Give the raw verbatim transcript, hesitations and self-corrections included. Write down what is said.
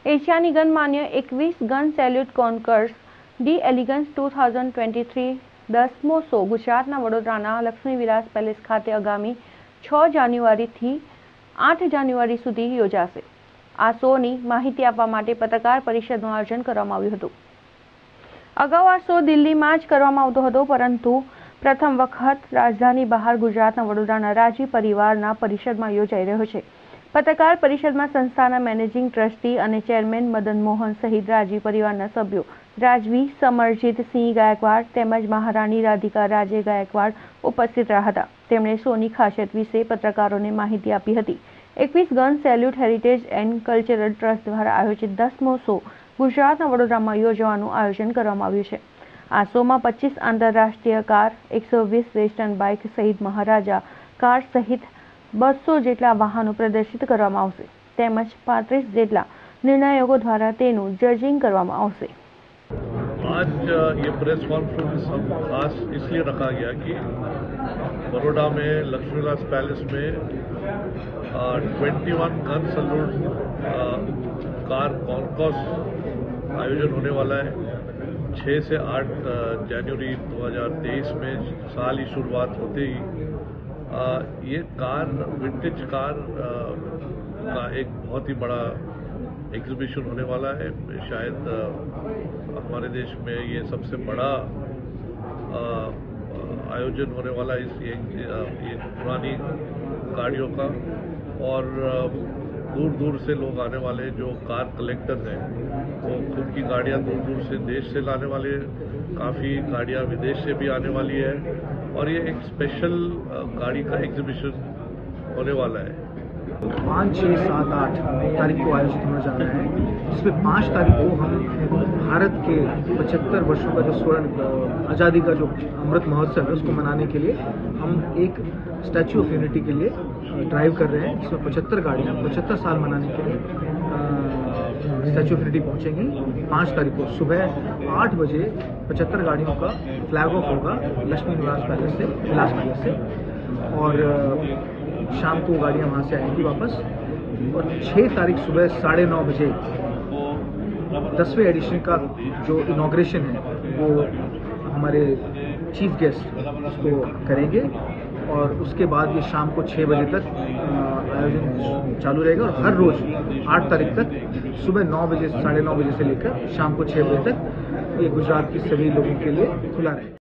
એશિયાની ગણમાન્ય એકવીસ gun salute concours de elegance two thousand twenty three દસમો શો ગુજરાતના વડોદરાના લક્ષ્મી વિલાસ પેલેસ ખાતે આગામી છ જાન્યુઆરીથી આઠ જાન્યુઆરી સુધી યોજાશે। આ શોની માહિતી આપવા માટે પત્રકાર પરિષદનું આયોજન કરવામાં આવ્યું હતું। અગાઉ આ શો દિલ્હીમાં જ કરવામાં આવતો હતો, પરંતુ પ્રથમ વખત રાજધાની બહાર ગુજરાતના વડોદરાના રાજી પરિવારના પરિષદમાં યોજાઈ રહ્યો છે। પત્રકાર પરિષદમાં સંસ્થાના મેનેજિંગ ટ્રસ્ટી અને ચેરમેન મદન મોહન સહિત રાજી પરિવારના સભ્યો રાજવી સમરજીત સિંહ ગાયકવાડ તેમજ મહારાણી રાધિકા રાજે ગાયકવાડ ઉપસ્થિત રહ્યા હતા। તેમણે શોની ખાસિયત વિશે પત્રકારોને માહિતી આપી હતી। એકવીસ gun salute heritage and cultural trust દ્વારા આયોજિત દસમો શો ગુજરાતના વડોદરામાં યોજવાનું આયોજન કરવામાં આવ્યું છે। આ શોમાં પચીસ આંતરરાષ્ટ્રીય કાર, એકસો વીસ વેસ્ટર્ન બાઇક સહિત મહારાજા કાર સહિત બસો જેટલા વાહનો પ્રદર્શિત કરવામાં આવશે, તેમજ પાંત્રીસ જેટલા નિર્ણાયકો દ્વારા તેનું જજિંગ કરવામાં આવશે। आज ये प्रेस कॉन्फ्रेंस हम खास इसलिए रखा गया कि बड़ौदा में लक्ष्मी विलास पैलेस में twenty one gun salute car concours आयोजन होने वाला है। छः से आठ जनवरी दो हज़ार तेईस में साल की शुरुआत होते ही आ, ये कार विंटेज कार आ, का एक बहुत ही बड़ा एग्जीबिशन होने वाला है। शायद आ, हमारे देश में ये सबसे बड़ा आ, आयोजन होने वाला है इस ये, ये पुरानी गाड़ियों का, और दूर दूर से लोग आने वाले जो कार कलेक्टर हैं वो खुद की गाड़ियाँ दूर दूर से देश से लाने वाले, काफ़ी गाड़ियाँ विदेश से भी आने वाली है, और ये एक स्पेशल गाड़ी का एग्जीबिशन होने वाला है। पाँच छः सात आठ तारीख को आयोजित होने जा रहा है, जिसमें पाँच तारीख को हम भारत के पचहत्तर वर्षों का जो स्वर्ण आज़ादी का जो अमृत महोत्सव है उसको मनाने के लिए हम एक स्टैचू ऑफ यूनिटी के लिए ड्राइव कर रहे हैं, जिसमें पचहत्तर गाड़ियाँ पचहत्तर साल मनाने के लिए स्टैचू ऑफ यूनिटी पहुँचेंगी। पाँच तारीख को सुबह आठ बजे पचहत्तर गाड़ियों का फ्लैग ऑफ होगा लक्ष्मी विलास पैलेस से विलास पैलेस से, और शाम को गाड़ियाँ वहाँ से आएंगी वापस। और छः तारीख सुबह साढ़े नौ बजे दसवें एडिशन का जो इनॉग्रेशन है वो हमारे चीफ गेस्ट उसको करेंगे, और उसके बाद ये शाम को छः बजे तक आयोजन चालू रहेगा। और हर रोज़ आठ तारीख तक सुबह नौ बजे साढ़े नौ बजे से लेकर शाम को छः बजे तक ये गुजरात के सभी लोगों के लिए खुला रहेगा।